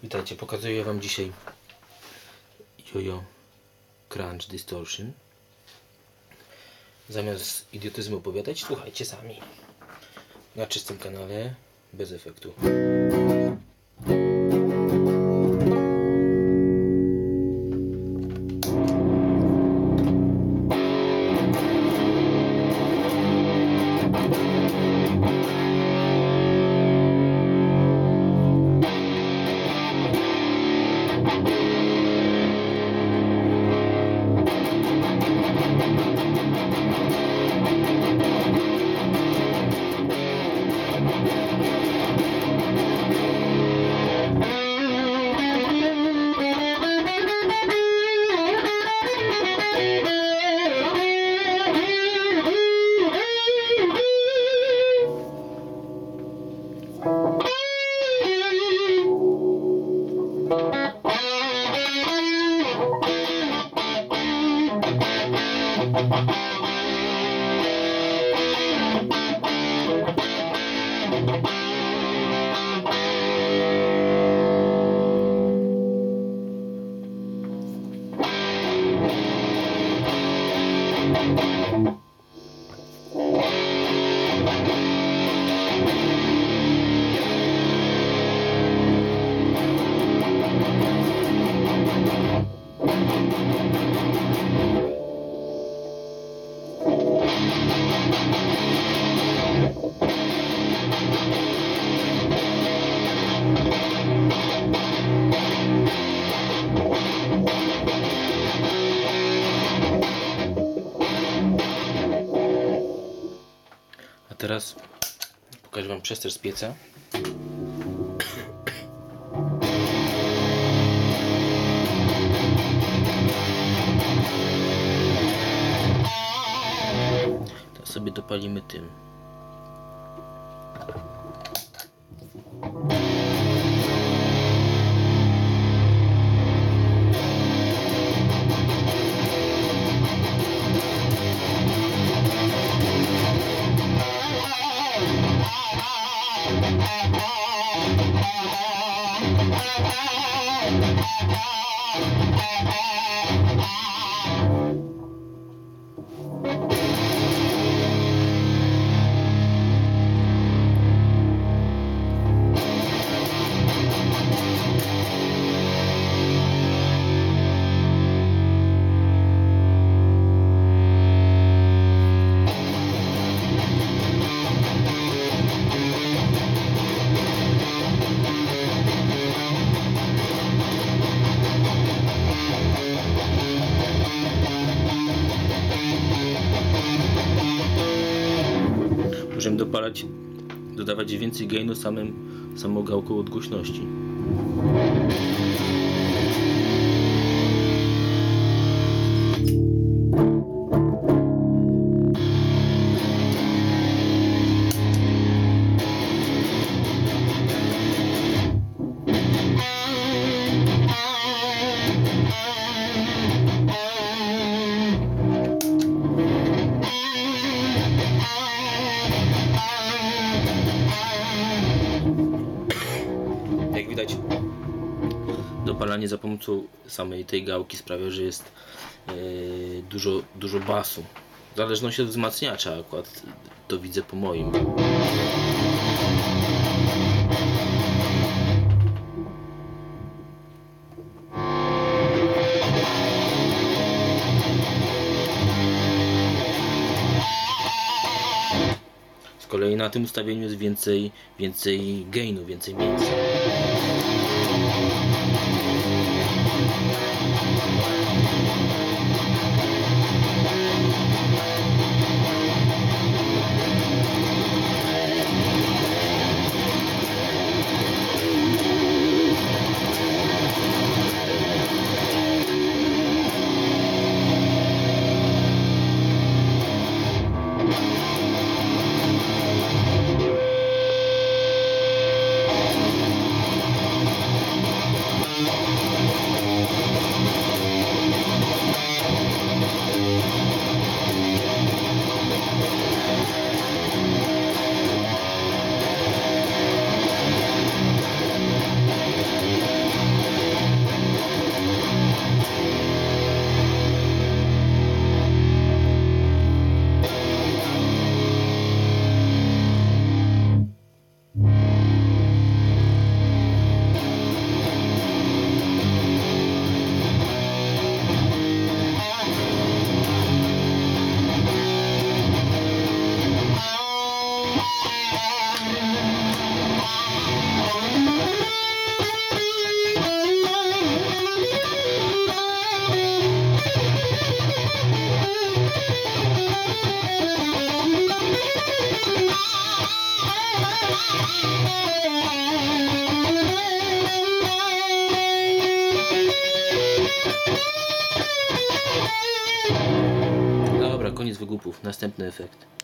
Witajcie, pokazuję Wam dzisiaj Yo-Yo Crunch Distortion. Zamiast idiotyzmu opowiadać, słuchajcie sami. Na czystym kanale, bez efektu. A teraz pokażę Wam przester z pieca. Teraz sobie dopalimy tym. Możemy dodawać więcej gainu samą gałką od głośności. Jak widać, dopalanie za pomocą samej tej gałki sprawia, że jest dużo basu. W zależności od wzmacniacza, akurat to widzę po moim. Z kolei na tym ustawieniu jest więcej gainu, więcej miejsca. Dobra, koniec wygłupów. Następny efekt.